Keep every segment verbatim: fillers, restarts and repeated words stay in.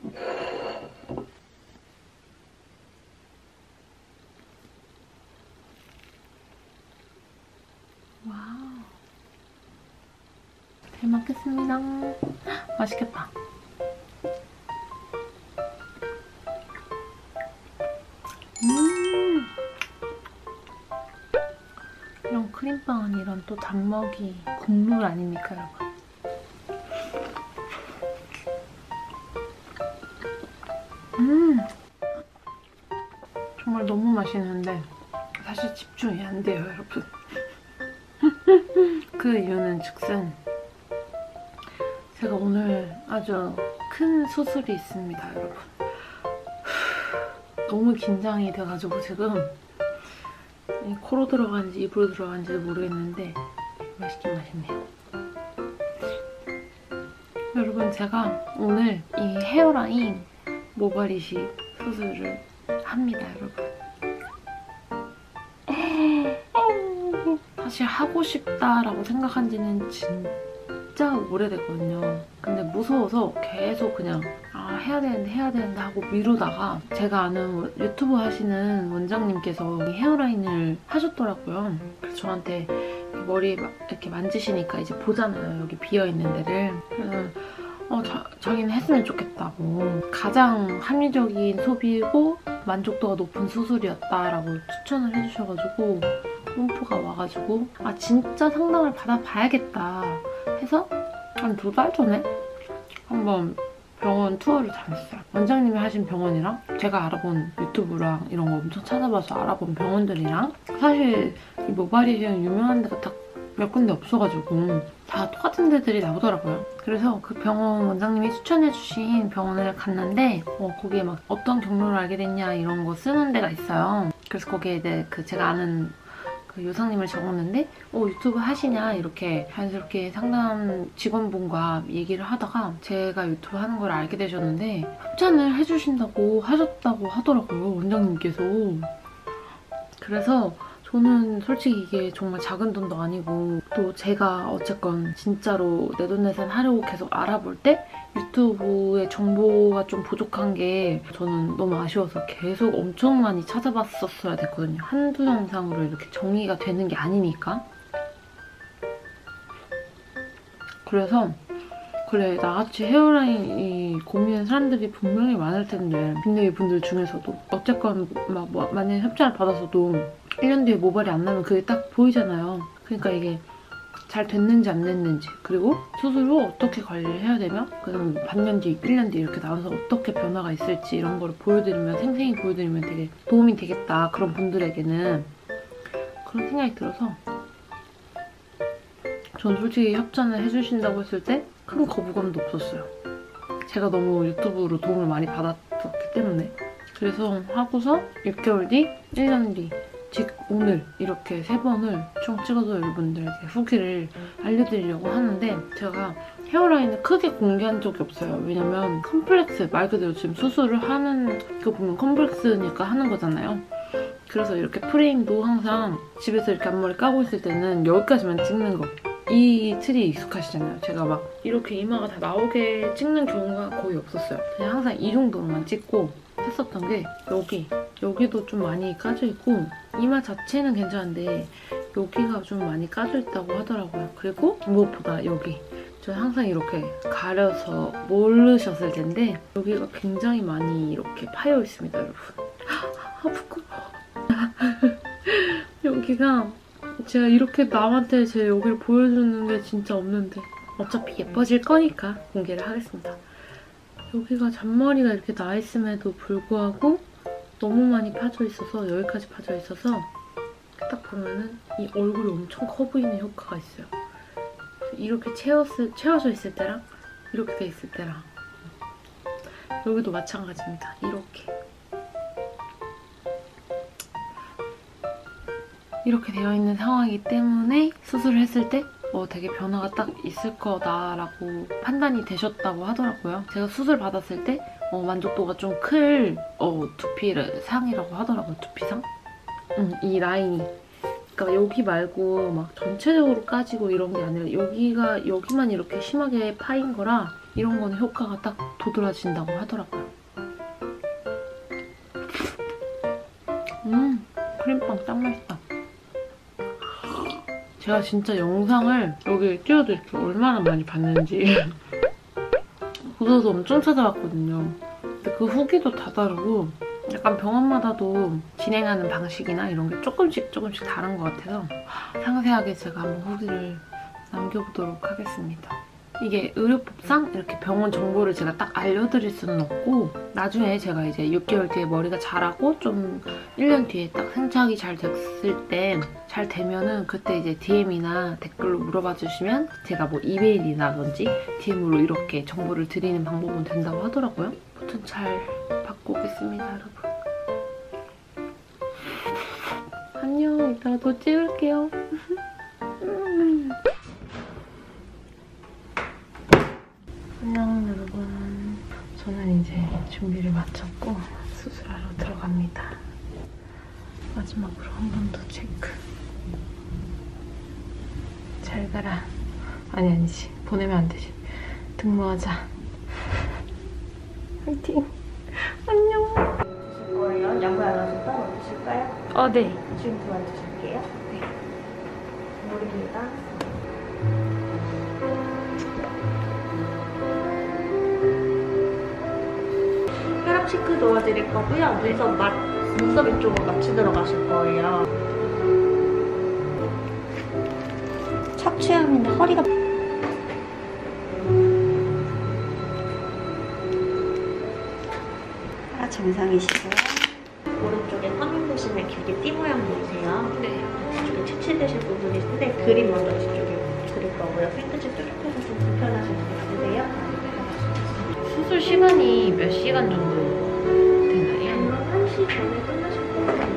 와우. 잘 먹겠습니다. 맛있겠다. 음. 이런 크림빵 아니란 또 단먹이 국룰 아닙니까, 여러분? 음. 정말 너무 맛있는데 사실 집중이 안 돼요, 여러분. 그 이유는 즉슨 제가 오늘 아주 큰 수술이 있습니다, 여러분. 너무 긴장이 돼가지고 지금 코로 들어간지 입으로 들어간지 모르겠는데 맛있긴 맛있네요. 여러분, 제가 오늘 이 헤어라인 모발 이식 수술을 합니다, 여러분. 사실 하고 싶다라고 생각한 지는 진짜 오래됐거든요. 근데 무서워서 계속 그냥 아 해야 되는데 해야 되는데 하고 미루다가 제가 아는 유튜브 하시는 원장님께서 이 헤어라인을 하셨더라고요. 그래서 저한테 머리 이렇게 만지시니까 이제 보잖아요, 여기 비어있는 데를. 그래서 어, 자, 자기는 했으면 좋겠다고. 가장 합리적인 소비고 만족도가 높은 수술이었다라고 추천을 해주셔가지고 홈프가 와가지고 아 진짜 상담을 받아봐야겠다 해서 한 두 달 전에 한번 병원 투어를 다녔어요. 원장님이 하신 병원이랑 제가 알아본 유튜브랑 이런 거 엄청 찾아봐서 알아본 병원들이랑 사실 이 모발 이식은 유명한 데가 딱 몇 군데 없어가지고 다 똑같은 데들이 나오더라고요. 그래서 그 병원 원장님이 추천해주신 병원을 갔는데 어, 거기에 막 어떤 경로를 알게 됐냐 이런 거 쓰는 데가 있어요. 그래서 거기에 이제 그 제가 아는 그 요상님을 적었는데 어 유튜브 하시냐 이렇게 자연스럽게 상담 직원분과 얘기를 하다가 제가 유튜브 하는 걸 알게 되셨는데 협찬을 해주신다고 하셨다고 하더라고요, 원장님께서. 그래서 저는 솔직히 이게 정말 작은 돈도 아니고 또 제가 어쨌건 진짜로 내돈내산 하려고 계속 알아볼 때 유튜브의 정보가 좀 부족한 게 저는 너무 아쉬워서 계속 엄청 많이 찾아봤었어야 됐거든요. 한두 영상으로 이렇게 정리가 되는 게 아니니까. 그래서 그래 나같이 헤어라인이 고민하는 사람들이 분명히 많을 텐데 근데 이분들 중에서도 어쨌건 막 뭐 만약에 협찬을 받아서도 일 년 뒤에 모발이 안 나면 그게 딱 보이잖아요. 그러니까 이게 잘 됐는지 안 됐는지 그리고 수술 후 어떻게 관리를 해야 되며 그다음 반년 뒤, 일 년 뒤 이렇게 나와서 어떻게 변화가 있을지 이런 거를 보여드리면 생생히 보여드리면 되게 도움이 되겠다. 그런 분들에게는 그런 생각이 들어서 전 솔직히 협찬을 해주신다고 했을 때 큰 거부감도 없었어요. 제가 너무 유튜브로 도움을 많이 받았었기 때문에. 그래서 하고서 육 개월 뒤, 일 년 뒤, 즉 오늘 이렇게 세 번을 총 찍어서 여러분들에게 후기를 알려드리려고 하는데 제가 헤어라인을 크게 공개한 적이 없어요. 왜냐면 컴플렉스, 말 그대로 지금 수술을 하는 거 보면 컴플렉스니까 하는 거잖아요. 그래서 이렇게 프레임도 항상 집에서 이렇게 앞머리 까고 있을 때는 여기까지만 찍는 거. 이 틀이 익숙하시잖아요. 제가 막 이렇게 이마가 다 나오게 찍는 경우가 거의 없었어요. 그냥 항상 이 정도로만 찍고 했었던 게 여기, 여기도 좀 많이 까져있고 이마 자체는 괜찮은데 여기가 좀 많이 까져있다고 하더라고요. 그리고 무엇보다 여기. 저는 항상 이렇게 가려서 모르셨을 텐데 여기가 굉장히 많이 이렇게 파여 있습니다, 여러분. 아, 부끄러워. 여기가 제가 이렇게 남한테 제 여기를 보여주는 게 진짜 없는데 어차피 예뻐질 거니까 공개를 하겠습니다. 여기가 잔머리가 이렇게 나있음에도 불구하고 너무 많이 파져 있어서 여기까지 파져 있어서 딱 보면은 이 얼굴이 엄청 커 보이는 효과가 있어요. 이렇게 채웠을, 채워져 있을 때랑 이렇게 돼 있을 때랑 여기도 마찬가지입니다. 이렇게 이렇게 되어 있는 상황이기 때문에 수술을 했을 때 어, 되게 변화가 딱 있을 거다라고 판단이 되셨다고 하더라고요. 제가 수술 받았을 때 어, 만족도가 좀 클 어, 두피를 상이라고 하더라고요. 두피상? 음, 이 라인이. 그러니까 여기 말고 막 전체적으로 까지고 이런 게 아니라 여기가 여기만 이렇게 심하게 파인 거라 이런 거는 효과가 딱 도드라진다고 하더라고요. 음, 크림빵 딱 맛있다. 제가 진짜 영상을 여기 띄워드릴게요. 얼마나 많이 봤는지. 구독도 엄청 찾아봤거든요. 근데 그 후기도 다 다르고 약간 병원마다도 진행하는 방식이나 이런 게 조금씩 조금씩 다른 것 같아서 상세하게 제가 한번 후기를 남겨보도록 하겠습니다. 이게 의료법상 이렇게 병원 정보를 제가 딱 알려드릴 수는 없고 나중에 제가 이제 육 개월 뒤에 머리가 자라고 좀 일 년 뒤에 딱 생착이 잘 됐을 때 잘 되면은 그때 이제 디엠이나 댓글로 물어봐 주시면 제가 뭐 이메일이라든지 디엠으로 이렇게 정보를 드리는 방법은 된다고 하더라고요. 아무튼 잘 받고 오겠습니다, 여러분. 안녕, 이따가 더 찍을게요. 안녕 여러분, 저는 이제 준비를 마쳤고 수술하러 들어갑니다. 마지막으로 한 번 더 체크. 잘 가라. 아니 아니지, 보내면 안 되지. 등모하자. 화이팅. 안녕. 드실 거예요? 양보 하나 따로 드실까요? 어, 네. 지금 그만 드실게요. 네. 물입니다. 혈압 체크 도와드릴 거고요. 눈썹 맛, 눈썹 이쪽으로 같이 들어가실 거예요. 척추염인데 허리가 아, 정상이시고요. 오른쪽에 화면 보시면 길게 띠 모양 보이세요? 네. 뒤쪽에 채취되실 부분이 있는데 그림 먼저 뒤쪽에 그릴 거고요. 핑크색 뾰족해서 좀 불편하실 수 있으세요? 수술 시간이 몇 시간 정도 되나요? 물론 한 시 전에 끝나실 거예요.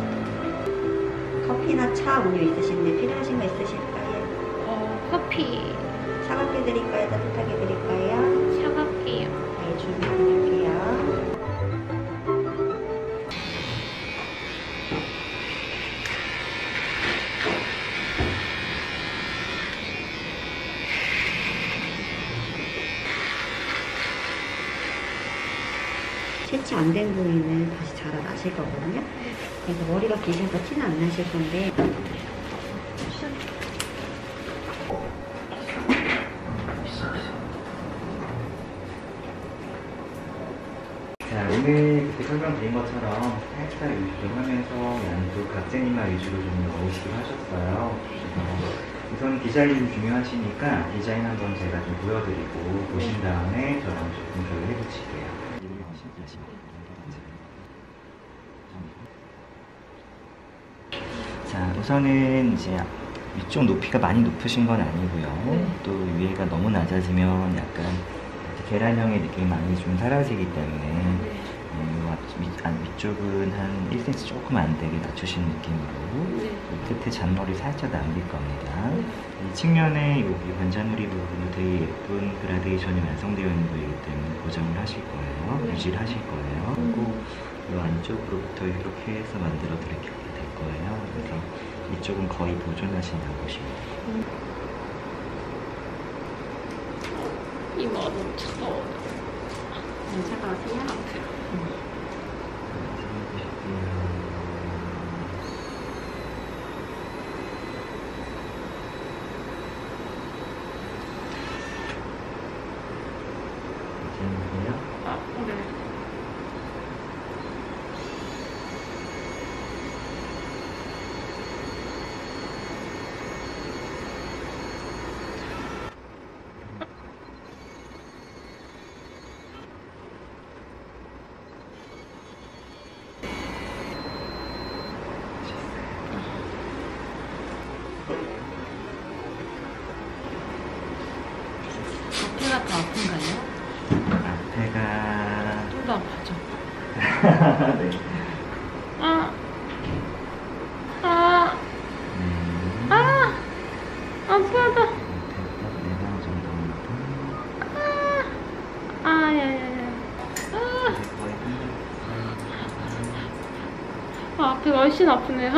커피나 차, 음료 있으신데 필요하신 거 있으실까요? 어, 커피 차갑게 드릴까요? 따뜻하게 드릴까요? 차갑게요. 네, 준비해 드릴게요. 채취 안 된 부위는 다시 자라나실 거거든요. 그래서 머리가 기셔서 티는 안 나실 건데 자, 오늘 그때 설명드린 것처럼 살짝 위주로 하면서 양쪽 각재님만 위주로 좀 넣으시긴 하셨어요. 그래서 우선 디자인 중요하시니까 디자인 한번 제가 좀 보여드리고 보신 다음에 저랑 조금 더 해붙일게요. 자, 우선은 이제 위쪽 높이가 많이 높으신 건 아니고요. 네. 또 위에가 너무 낮아지면 약간 계란형의 느낌이 많이 좀 사라지기 때문에 네. 음, 위, 안, 위쪽은 한 일 센티미터 조금 안 되게 낮추신 느낌으로 네. 이 끝에 잔머리 살짝 남길 겁니다. 네. 이 측면에 여기 관자놀이 부분도 되게 예쁜 그라데이션이 완성되어 있는 부위이기 때문에 고정을 하실 거예요. 네. 유지를 하실 거예요. 음. 그리고 이 안쪽으로부터 이렇게 해서 만들어 드리게 될 거예요. 그래서 이쪽은 거의 보존하신다고 보시면 돼요. 음. 이마가 너무 차가워요. 차가우세요? 아프요. 괜찮으세요? 아, 네. 앞에가 더 아픈가요? 앞에가 좀 더 아프죠? 네. 아, 아, 네. 아, 아프다. 네방 정도입니다. 아, 야야야. 아, 거의 아, 앞에가 훨씬 아프네요.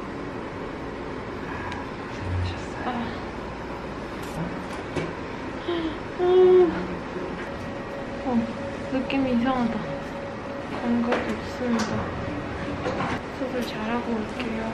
잘하셨어요. 아, 어, 느낌이 이상하다. 감각이 없습니다. 수술 잘하고 올게요.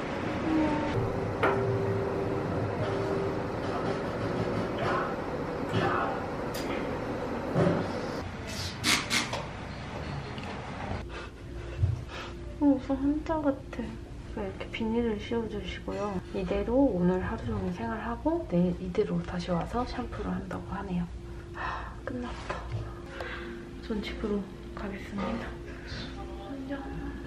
무슨 환자 같아. 이렇게 비닐을 씌워주시고요. 이대로 오늘 하루 종일 생활하고 내일 이대로 다시 와서 샴푸를 한다고 하네요. 하, 끝났다. 전 집으로 가겠습니다. 안녕.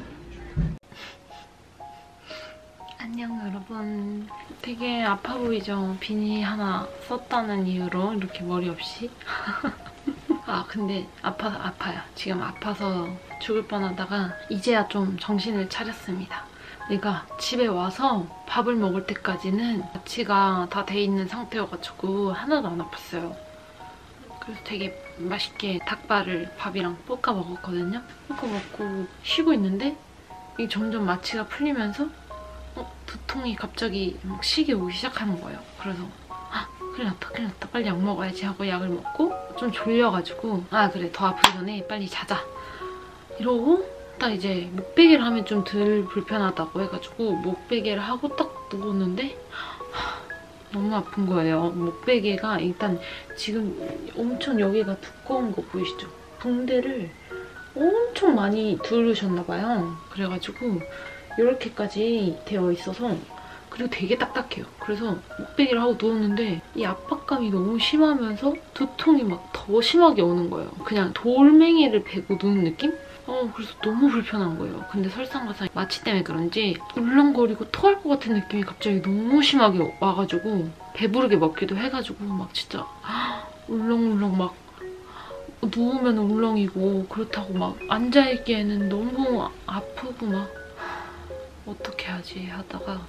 안녕 여러분. 되게 아파 보이죠? 비니 하나 썼다는 이유로 이렇게 머리 없이. 아 근데 아파, 아파요. 지금 아파서 죽을 뻔하다가 이제야 좀 정신을 차렸습니다. 내가 집에 와서 밥을 먹을 때까지는 마취가 다 돼 있는 상태여가지고 하나도 안 아팠어요. 그래서 되게 맛있게 닭발을 밥이랑 볶아 먹었거든요. 볶아 먹고 쉬고 있는데 이게 점점 마취가 풀리면서 어, 두통이 갑자기 막 시게 오기 시작하는 거예요. 그래서 아, 큰일 났다 큰일 났다 빨리 약 먹어야지 하고 약을 먹고 좀 졸려가지고 아 그래 더 아프기 전에 빨리 자자 이러고 딱 이제 목베개를 하면 좀 덜 불편하다고 해가지고 목베개를 하고 딱 누웠는데 하, 너무 아픈 거예요. 목베개가 일단 지금 엄청 여기가 두꺼운 거 보이시죠? 붕대를 엄청 많이 두르셨나 봐요. 그래가지고 이렇게까지 되어 있어서 그리고 되게 딱딱해요. 그래서 목베개를 하고 누웠는데 이 압박감이 너무 심하면서 두통이 막 더 심하게 오는 거예요. 그냥 돌멩이를 베고 누운 느낌? 어, 그래서 너무 불편한 거예요. 근데 설상가상 마취 때문에 그런지 울렁거리고 토할 것 같은 느낌이 갑자기 너무 심하게 와가지고 배부르게 먹기도 해가지고 막 진짜 울렁울렁 막 누우면 울렁이고 그렇다고 막 앉아있기에는 너무 아프고 막 어떻게 하지 하다가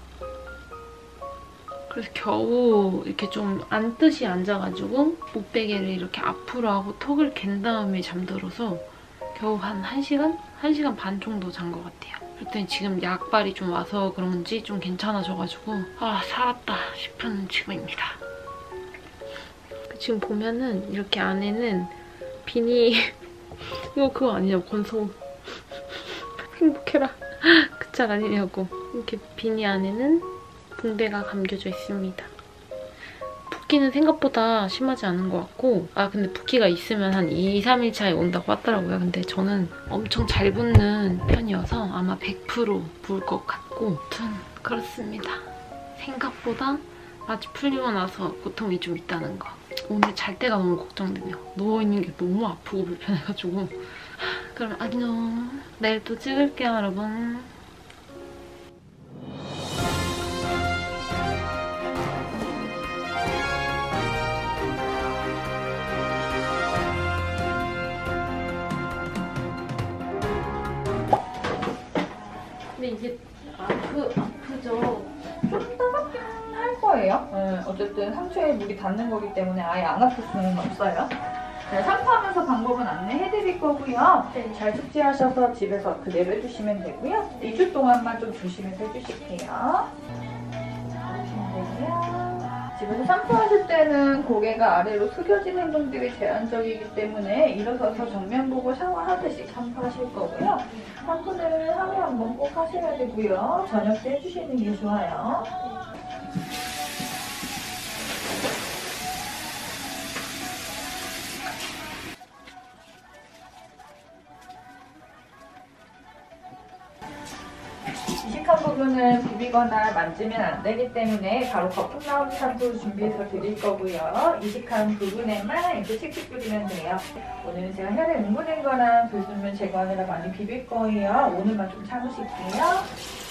그래서 겨우 이렇게 좀 앉듯이 앉아가지고 목베개를 이렇게 앞으로 하고 턱을 갠 다음에 잠들어서 겨우 한 1시간? 한 시간 반 정도 잔 것 같아요. 그랬더니 지금 약발이 좀 와서 그런지 좀 괜찮아져가지고 아 살았다 싶은 지금입니다. 지금 보면은 이렇게 안에는 비니 이거 그거 아니냐고 권서우 행복해라 그 짤 아니냐고. 이렇게 비니 안에는 붕대가 감겨져 있습니다. 붓기는 생각보다 심하지 않은 것 같고 아 근데 붓기가 있으면 한 이, 삼 일 차에 온다고 하더라고요. 근데 저는 엄청 잘 붓는 편이어서 아마 백 퍼센트 부을 것 같고 아무튼 그렇습니다. 생각보다 마취 풀리고 나서 고통이 좀 있다는 거. 오늘 잘 때가 너무 걱정되네요. 누워있는 게 너무 아프고 불편해가지고. 그럼 안녕. 내일 또 찍을게요 여러분. 근데 이게 아프, 아프죠? 좀 따갑긴 할 거예요. 네, 어쨌든 상처에 물이 닿는 거기 때문에 아예 안 아플 수는 없어요. 네, 샴푸하면서 방법은 안내해드릴 거고요. 네. 잘 숙지하셔서 집에서 그대로 해주시면 되고요. 이 주 동안만 좀 조심해서 해주실게요. 해주시면 되고요. 집에서 샴푸하실 때는 고개가 아래로 숙여진 행동들이 제한적이기 때문에 일어서서 정면 보고 샤워하듯이 샴푸하실 거고요. 샴푸는 하루에 한 번 꼭 하셔야 되고요. 저녁 때 해주시는 게 좋아요. 이식한 부분은 비비거나 만지면 안 되기 때문에 바로 거품 나오는 샴푸 준비해서 드릴 거고요. 이식한 부분에만 이렇게 칙칙 뿌리면 돼요. 오늘은 제가 혈에 뭉근한 거랑 불순물 제거하느라 많이 비빌 거예요. 오늘만 좀 참으실게요.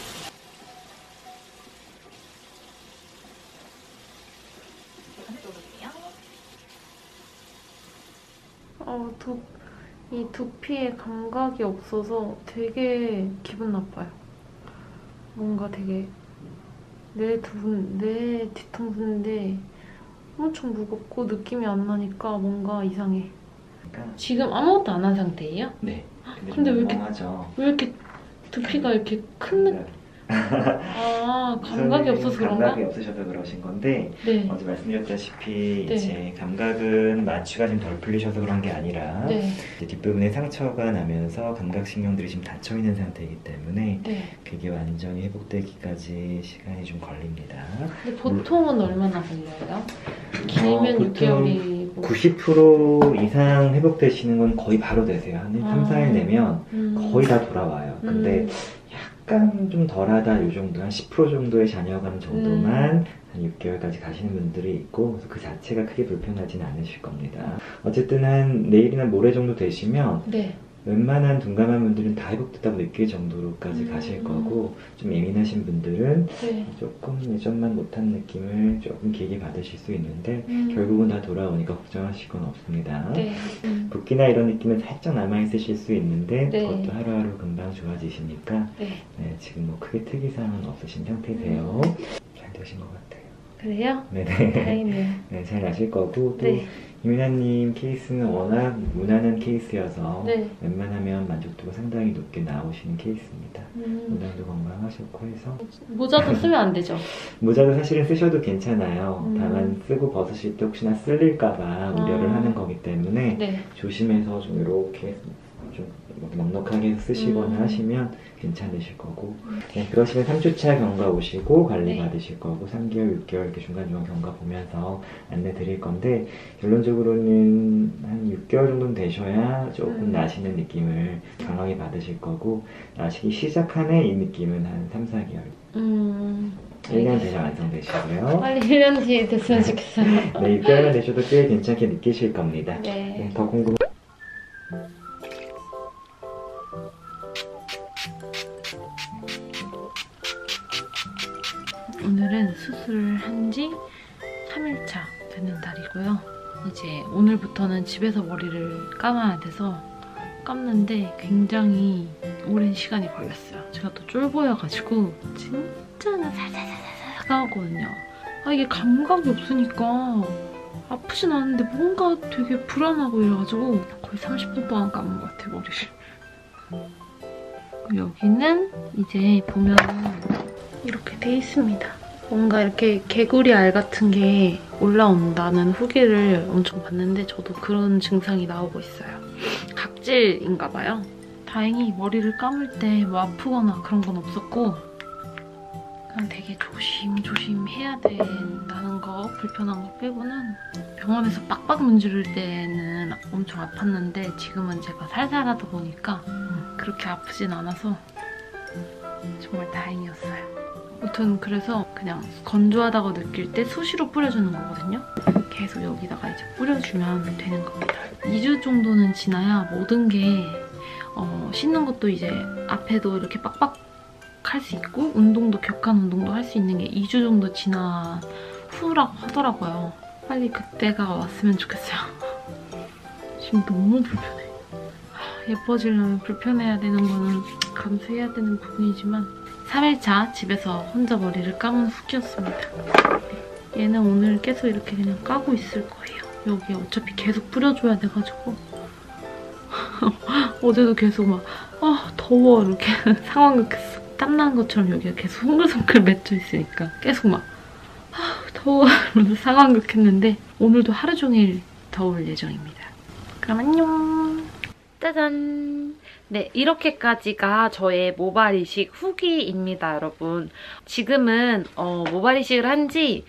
어, 두, 이 두피에 감각이 없어서 되게 기분 나빠요. 뭔가 되게 내, 두, 내 뒤통수인데 엄청 무겁고 느낌이 안 나니까 뭔가 이상해. 그러니까 지금 아무것도 안 한 상태예요? 네. 근데 왜 이렇게- 멍하죠. 왜 이렇게 두피가 이렇게 큰 느... 아, 감각이 없어서 그런가? 감각이 없으셔서 그러신 건데 네. 어제 말씀드렸다시피 네. 이제 감각은 마취가 좀 덜 풀리셔서 그런 게 아니라 네. 이제 뒷부분에 상처가 나면서 감각신경들이 지금 닫혀 있는 상태이기 때문에 네. 그게 완전히 회복되기까지 시간이 좀 걸립니다. 근데 보통은 얼마나 걸려요? 길면 어, 육 개월이고. 구십 퍼센트 이상 회복되시는 건 거의 바로 되세요. 한 아. 삼, 사 일 내면 음. 거의 다 돌아와요. 근데 음. 약간 좀 덜하다 이 정도, 한 십 퍼센트 정도의 잔여감 정도만 음. 한 육 개월까지 가시는 분들이 있고, 그래서 그 자체가 크게 불편하진 않으실 겁니다. 어쨌든 한 내일이나 모레 정도 되시면 네. 웬만한 둔감한 분들은 다 회복됐다고 느낄 정도로까지 음. 가실 거고, 좀 예민하신 분들은 네. 조금 예전만 못한 느낌을 조금 길게 받으실 수 있는데 음. 결국은 다 돌아오니까 걱정하실 건 없습니다. 네. 음. 붓기나 이런 느낌은 살짝 남아있으실 수 있는데 네. 그것도 하루하루 금방 좋아지시니까 네. 네, 지금 뭐 크게 특이사항은 없으신 상태세요. 음. 잘 되신 것 같아요. 그래요? 네네. 다행이네요. 네, 잘 나실 거고 또 네. 이민아님 케이스는 워낙 무난한 케이스여서 네. 웬만하면 만족도가 상당히 높게 나오시는 케이스입니다. 음. 문장도 건강하셨고 해서 모자도 쓰면 안 되죠? 모자도 사실은 쓰셔도 괜찮아요. 음. 다만 쓰고 벗으실 때 혹시나 쓸릴까봐 우려를 아. 하는 거기 때문에 네. 조심해서 좀 이렇게 좀 넉넉하게 쓰시거나 음. 하시면 괜찮으실 거고 네, 그러시면 삼 주차 경과 오시고 관리 네. 받으실 거고 삼 개월, 육 개월 이렇게 중간중간 경과 보면서 안내 드릴 건데 결론적으로는 한 육 개월 정도는 되셔야 조금 음. 나시는 느낌을 강하게 받으실 거고 나시기 시작하는 이 느낌은 한 삼, 사 개월 음. 일 년 되면 완성되시고요. 빨리 일 년 뒤에 됐으면 좋겠어요. 네, 육 개월만 되셔도 꽤 괜찮게 느끼실 겁니다. 네. 네, 더 궁금 오늘은 수술을 한 지 삼 일차 되는 날이고요. 이제 오늘부터는 집에서 머리를 감아야 돼서 감는데 굉장히 오랜 시간이 걸렸어요. 제가 또 쫄보여가지고 진짜 살살살살 감았거든요. 아 이게 감각이 없으니까 아프진 않은데 뭔가 되게 불안하고 이래가지고 거의 삼십 분 동안 감은 것 같아요, 머리를. 여기는 이제 보면 이렇게 돼 있습니다. 뭔가 이렇게 개구리 알 같은 게 올라온다는 후기를 엄청 봤는데 저도 그런 증상이 나오고 있어요. 각질인가 봐요. 다행히 머리를 감을 때 뭐 아프거나 그런 건 없었고 그냥 되게 조심조심 해야 된다는 거, 불편한 거 빼고는 병원에서 빡빡 문지를 때는 엄청 아팠는데 지금은 제가 살살 하다 보니까 그렇게 아프진 않아서 정말 다행이었어요. 아무튼 그래서 그냥 건조하다고 느낄 때 수시로 뿌려주는 거거든요. 계속 여기다가 이제 뿌려주면 되는 겁니다. 이 주 정도는 지나야 모든 게 어, 씻는 것도 이제 앞에도 이렇게 빡빡 할 수 있고 운동도 격한 운동도 할 수 있는 게 이 주 정도 지난 후라고 하더라고요. 빨리 그때가 왔으면 좋겠어요. 지금 너무 불편해. 예뻐지려면 불편해야 되는 거는 감수해야 되는 부분이지만 삼 일차 집에서 혼자 머리를 감은 후기였습니다. 얘는 오늘 계속 이렇게 그냥 까고 있을 거예요. 여기 어차피 계속 뿌려줘야 돼가지고 어제도 계속 막 아 더워 이렇게 상황극했어. 땀나는 것처럼 여기가 계속 송글송글 맺혀 있으니까 계속 막 아 더워 이러면서 상황극했는데 오늘도 하루 종일 더울 예정입니다. 그럼 안녕. 짜잔. 네, 이렇게까지가 저의 모발 이식 후기입니다, 여러분. 지금은 어, 모발 이식을 한 지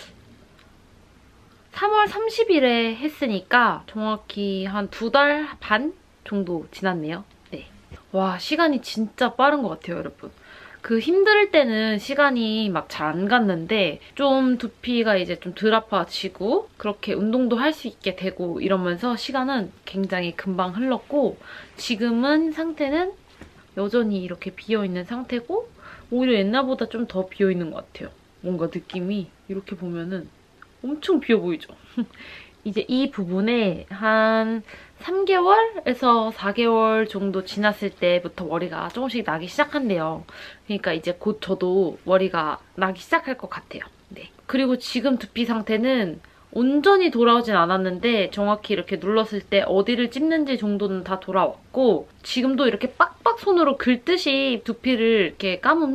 삼월 삼십일에 했으니까 정확히 한 두 달 반 정도 지났네요. 네. 와, 시간이 진짜 빠른 것 같아요, 여러분. 그 힘들 때는 시간이 막 잘 안 갔는데 좀 두피가 이제 좀 덜 아파지고 그렇게 운동도 할 수 있게 되고 이러면서 시간은 굉장히 금방 흘렀고 지금은 상태는 여전히 이렇게 비어있는 상태고 오히려 옛날보다 좀 더 비어있는 것 같아요. 뭔가 느낌이 이렇게 보면은 엄청 비어 보이죠? 이제 이 부분에 한 삼 개월에서 사 개월 정도 지났을 때부터 머리가 조금씩 나기 시작한대요. 그러니까 이제 곧 저도 머리가 나기 시작할 것 같아요. 네. 그리고 지금 두피 상태는 온전히 돌아오진 않았는데 정확히 이렇게 눌렀을 때 어디를 찝는지 정도는 다 돌아왔고 지금도 이렇게 빡빡 손으로 긁듯이 두피를 이렇게 감으면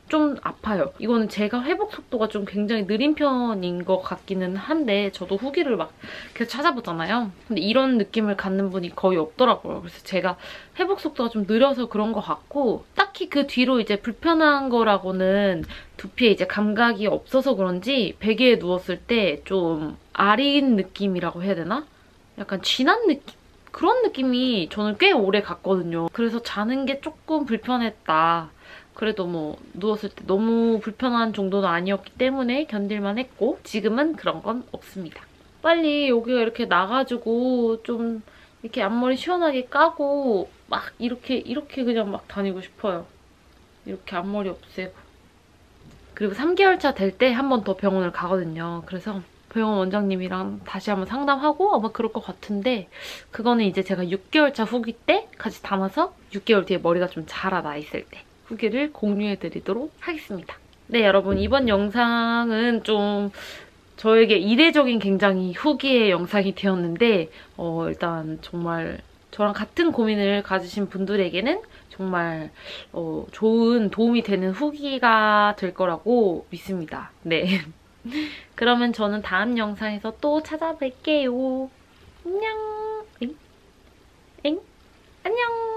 좀 아파요. 이거는 제가 회복 속도가 좀 굉장히 느린 편인 것 같기는 한데 저도 후기를 막 계속 찾아보잖아요. 근데 이런 느낌을 갖는 분이 거의 없더라고요. 그래서 제가 회복 속도가 좀 느려서 그런 것 같고 딱히 그 뒤로 이제 불편한 거라고는 두피에 이제 감각이 없어서 그런지 베개에 누웠을 때 좀 아린 느낌이라고 해야 되나? 약간 진한 느낌? 그런 느낌이 저는 꽤 오래 갔거든요. 그래서 자는 게 조금 불편했다. 그래도 뭐 누웠을 때 너무 불편한 정도는 아니었기 때문에 견딜만 했고 지금은 그런 건 없습니다. 빨리 여기가 이렇게 나가지고 좀 이렇게 앞머리 시원하게 까고 막 이렇게 이렇게 그냥 막 다니고 싶어요. 이렇게 앞머리 없애고. 그리고 삼 개월 차 될 때 한 번 더 병원을 가거든요. 그래서 병원 원장님이랑 다시 한번 상담하고 아마 그럴 것 같은데 그거는 이제 제가 육 개월 차 후기 때 같이 담아서 육 개월 뒤에 머리가 좀 자라나 있을 때 후기를 공유해드리도록 하겠습니다. 네, 여러분 이번 영상은 좀 저에게 이례적인 굉장히 후기의 영상이 되었는데 어, 일단 정말 저랑 같은 고민을 가지신 분들에게는 정말 어, 좋은 도움이 되는 후기가 될 거라고 믿습니다. 네. 그러면 저는 다음 영상에서 또 찾아뵐게요. 안녕. 엥? 엥? 안녕.